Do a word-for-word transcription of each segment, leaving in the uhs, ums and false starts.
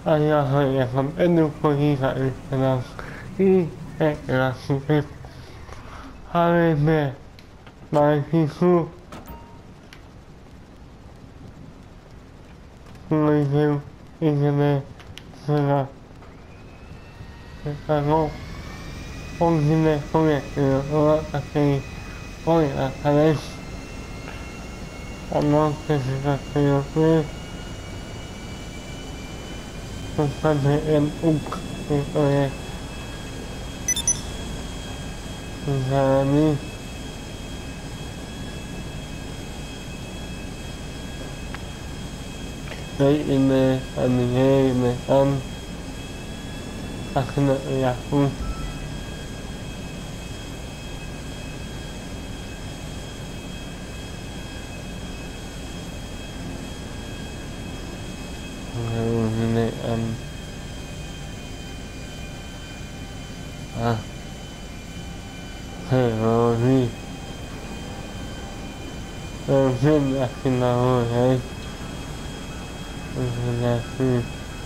Allá soy con educativa y las y las que sabe my Jesús, muy bien, y que me se la se cagó, un cine fue y lo así, hoy a través, a no que se cayó fue, bastante en un y oye, y para mí, soy y me amigué y me han haciendo la un, y me han, ah, pero sí, pero siempre haciendo ahora, ¿eh? Entonces así,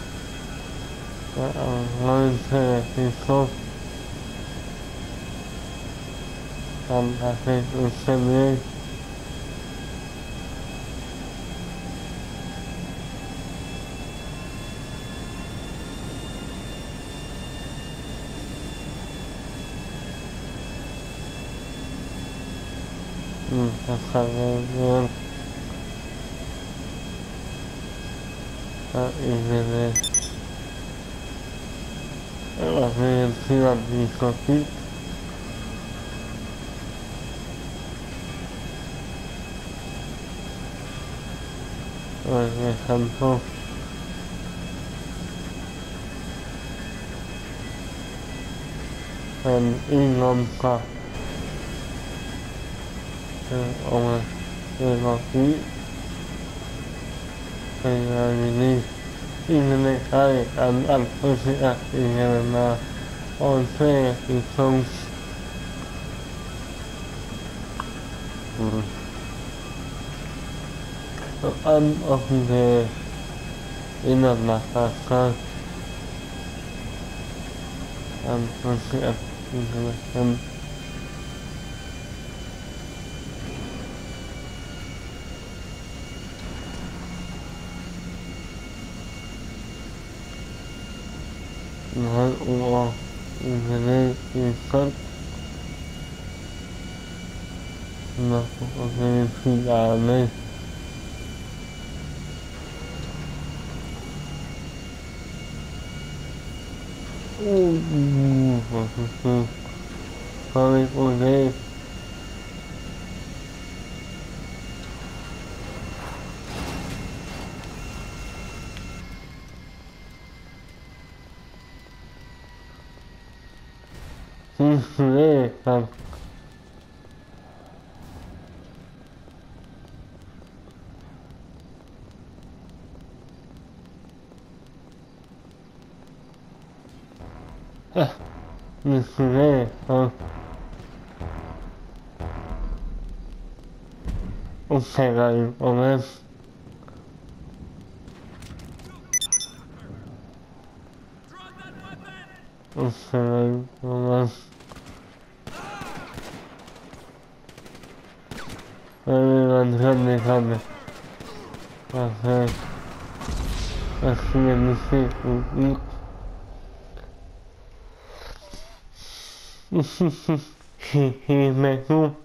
no sé si sos tan hacer usted bien, y saber bien, y me la universidad dijo sí, pues me cantó en Ingonca, o me digo sí, en la vini, y me cae al al sociedad y me la once y son an of the inner master and sociedad and nói ủa cái này thì rất là có cái phi đà này Sorry for this. Sinceramente, sinceramente, o cenário começa o cenário começa ele grande grande assim assim é no ciclo e mesmo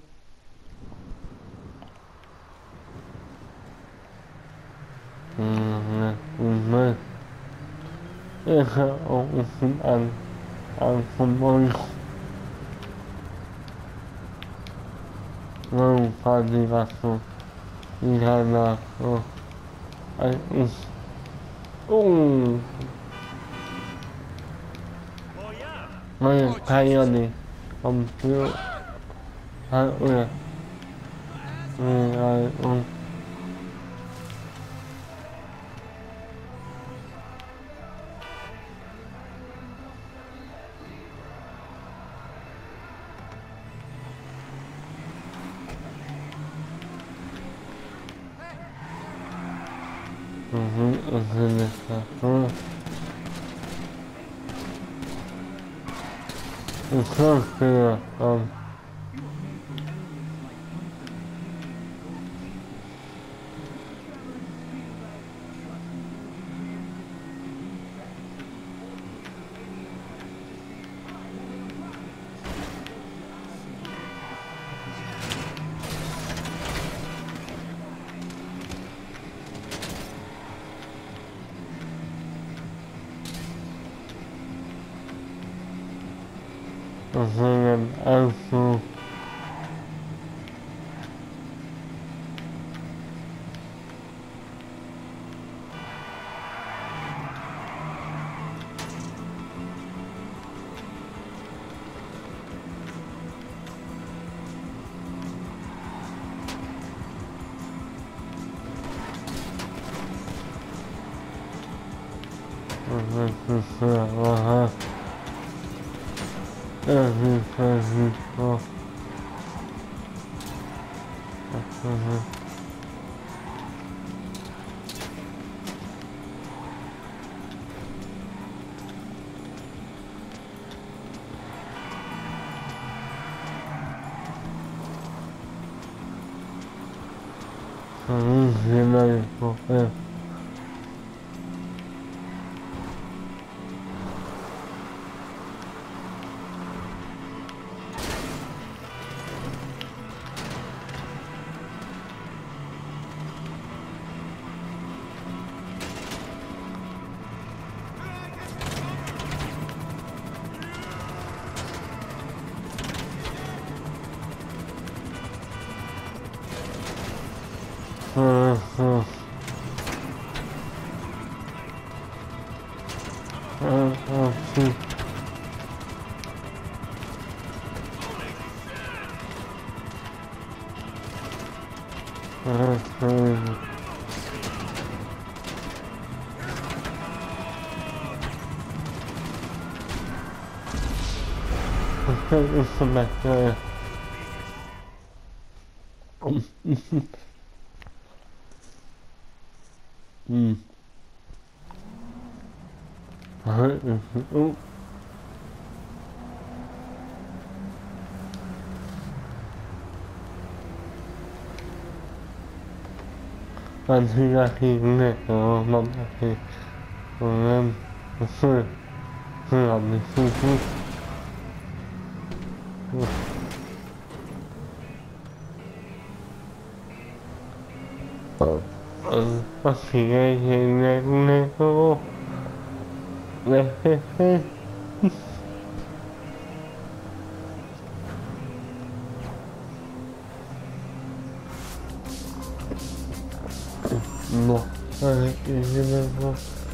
mas essa é o final ao futebol não faz ligação e já na um Mấy thay đi không thiếu hai ơi rồi ừ. Ừ, ừ, ừ, ừ, ừ. Entonces, um, I'm also uh-huh. Uh-huh. Uh-huh. Uh-huh. Uh-huh. Uh-huh. Uh-huh. Uh-huh. It's back there. Hmm. Oh. Anh thi ra khi này nó mong thì còn em hơi hơi làm thì không không ờ ờ bác sĩ nghe nghe nghe nghe ô nghe nghe nghe no ai nghe nghe nghe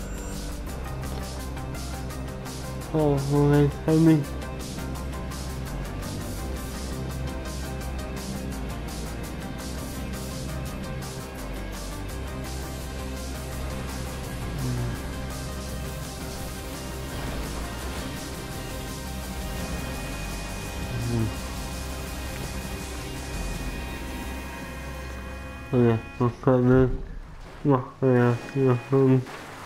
ô nghe hay mình ừ một phần nữa mà ừ ừ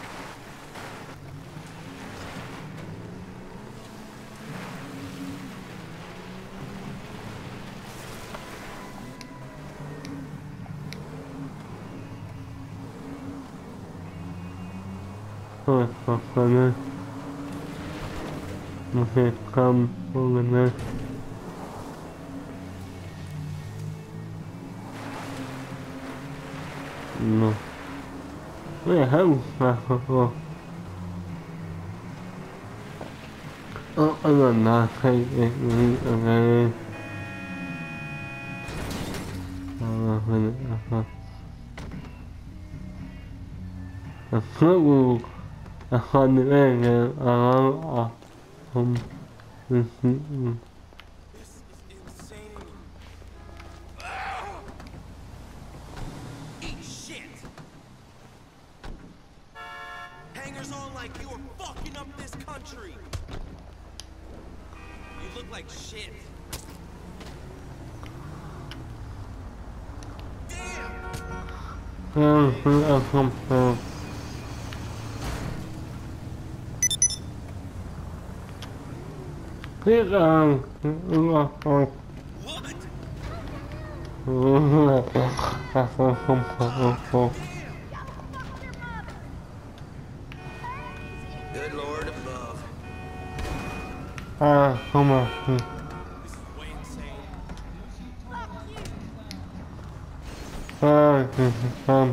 ừ một phần nữa một cái cầm một lần nữa no Wait, how? Oh, oh, I'm not saying okay. A football, a hundred and a um, Hangers on like you are fucking up this country. You look like shit. Damn. Click on. What? Good Lord above. Ah, come on. This is way insane. Ah, this is fun.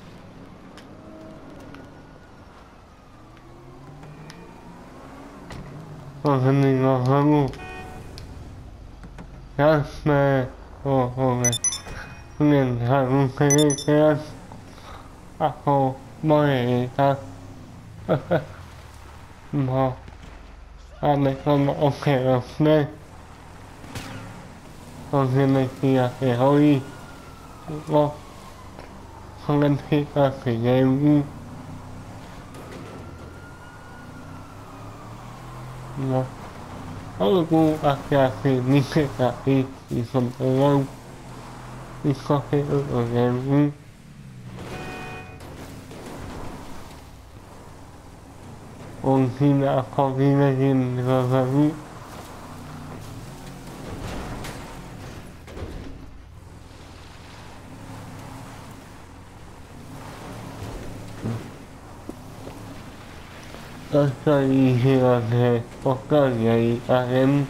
Fucking go home. That's my. Oh, okay. Liền thẳng cái cái à hồ mời ta mà anh này con ok rồi đây còn cái này thì là để thôi không không nên khi ta phải nghe mà ở cô à nhà thì mình sẽ cả đi thì không có đâu đi có cái ở nhà còn khi đã có đi ra nhìn và vẫn ở đây thì là thế có cái gì à em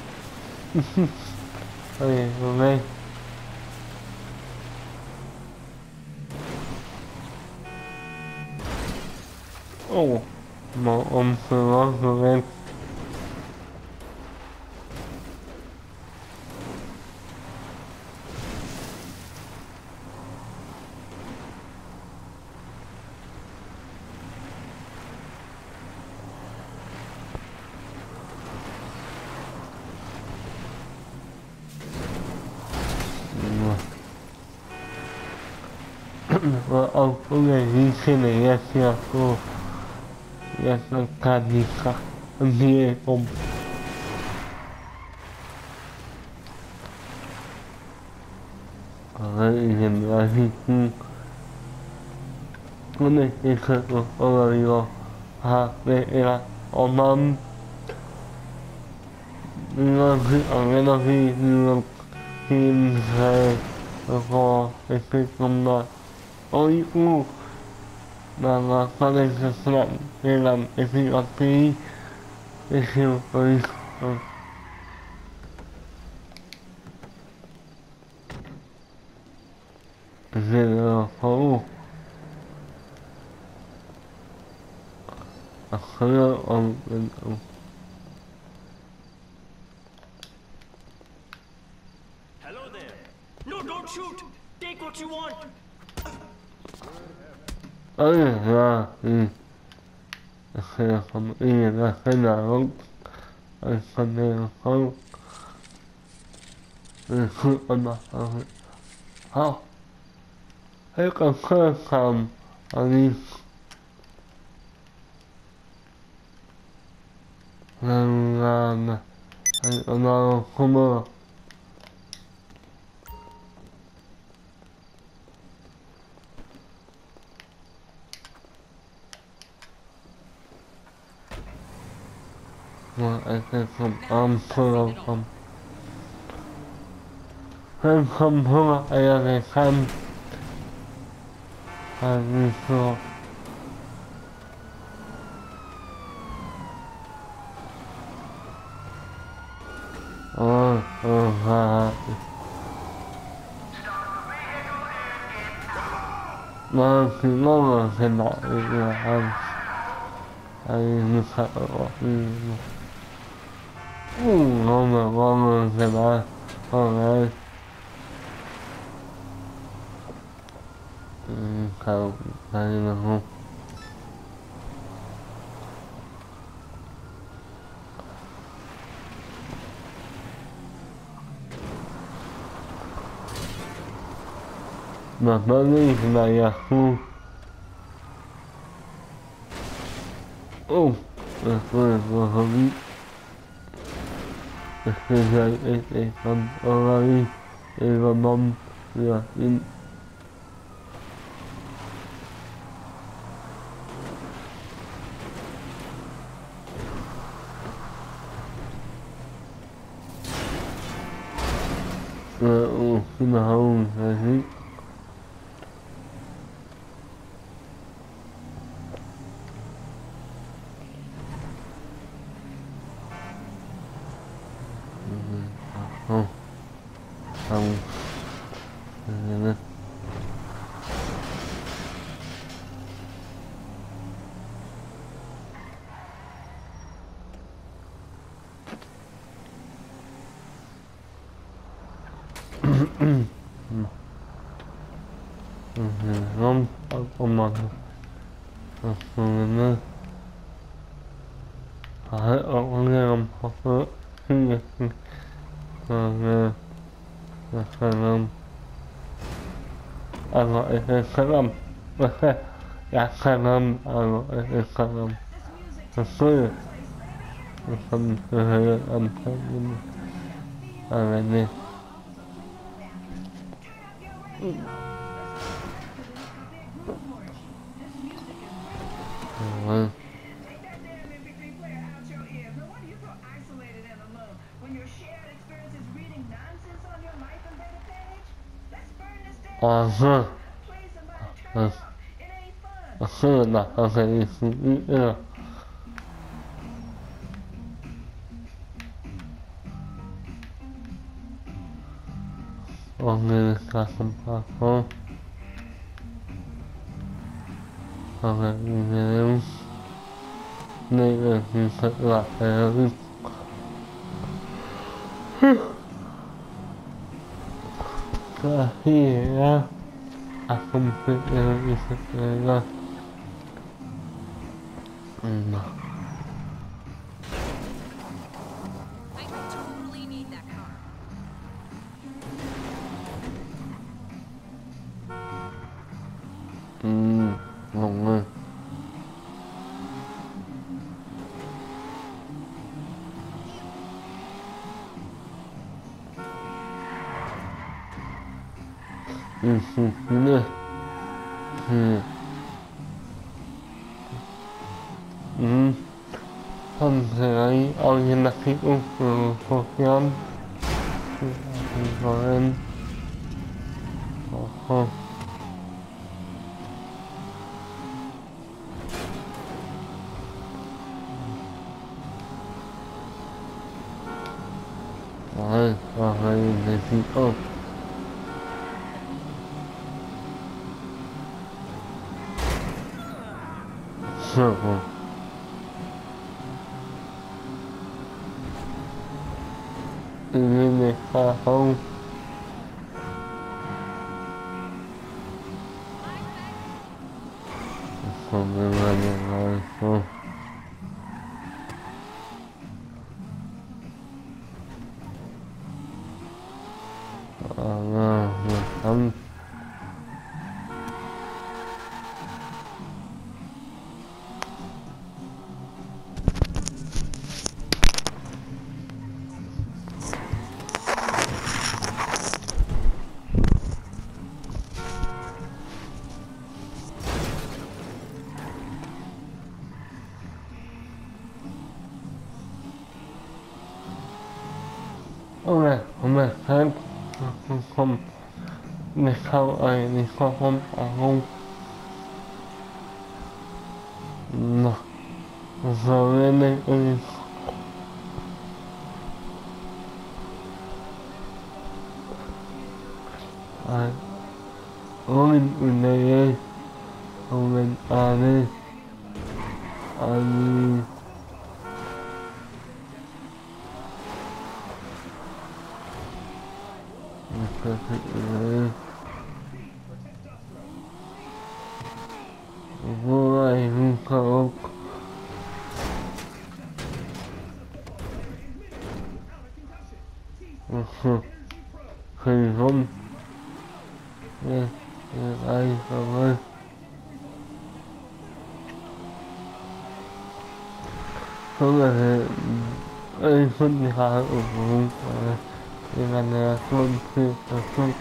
đây hôm nay ồ mà ông sửa rồi em và ông có người đi xe này ra xe cô ra sang Canica anh đi ông ở đây hiện ra thì có này thì thật là ông là điều à đây là ông năm nhưng khi ở đây là khi nhưng khi thầy có cái cái công đoạn ôi u mà là có đây sẽ làm để làm cái gì ở đây để hiểu ơi thế là hổ à không là ông ông Hello there. No, don't shoot. Take what you want. ấy là ừ thế là không ý là thế nào anh không nên không ừ không ăn mà không không thế còn khơi cầm anh đi làm làm anh nó không mơ mà anh sẽ không ăn không không không không không ai là không anh đi không ờ ờ ha mà thì nó là thế nào là anh anh như sợ ừ ừ ngon mà ngon mà thế nào ngon đấy ừ không hay là không mà nó đi thế này à không ô ừ ừ ừ không biết cái này cái cái con ở đây cái con mông là in una home así. Không, không, không, không mà nó phải ông nghe ông học nữa Salam alaikum salam ya salam alaikum salam Rasul Alhamdulillah Alhamdulillah Amen. Aha. Aha, nah, okay, yeah. Okay, custom platform. Okay, yeah. Đây là thật là cái gì á à không biết là là ừ I totally need that car. ừ ngon ơi ừ ừ ừ ừ ừ không thể ông nhìn đặc biệt ung thư của nhóm của em không rồi rồi để thì ôm sợ tự nhiên này à không không được là được rồi không à là được lắm hôm nay hôm nay hết không không này không ai này không không à không nó rồi lên đây ơi ai ôi bên này ơi ông bên à đây ai vô lại không không hình không nè ai không ơi không là ai không hạ ở vùng nhưng mà không thì không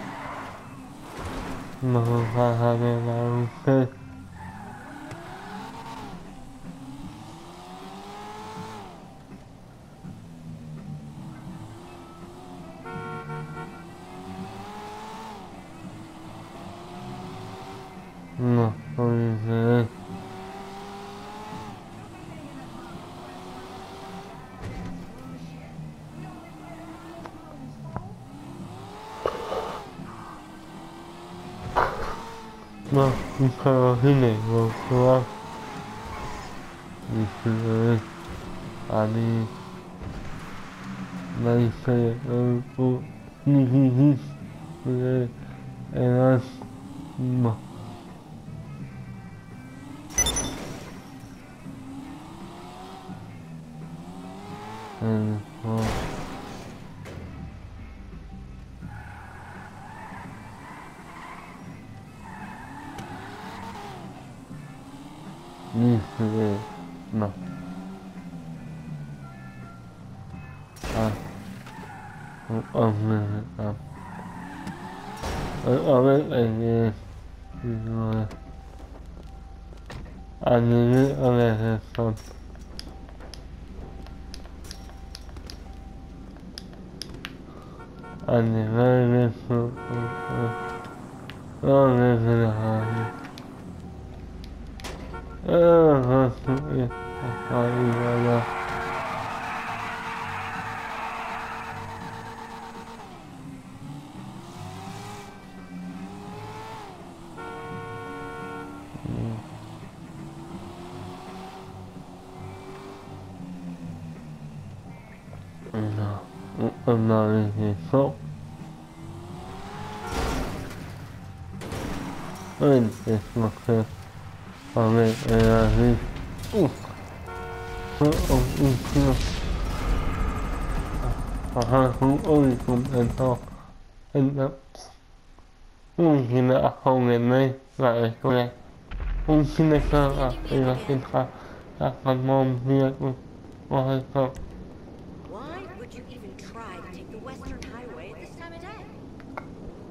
mà hà hà này là ok no, nunca cine, no, no, dice, ani, na dice, no, ni, ni, ni, ni, eras, no, no, dice, no, ah, hombre, ah, a ver, eh, no, ani, a ver, son, ani, a ver, son, no, no, no, no, ah, ah, no, no, eso, es lo que, a ver, era así, uff, ajá, un único, entonces, entonces, un cine a home en mí, la escuela, un cine que a la hija, a la mom, mía, o eso, Why would you even try to take the Western Highway at this time of day?